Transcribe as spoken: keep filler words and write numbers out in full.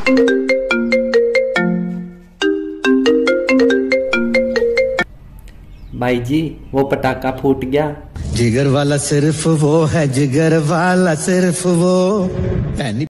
भाई जी वो पटाखा फूट गया। जिगर वाला सिर्फ वो है, जिगर वाला सिर्फ वो।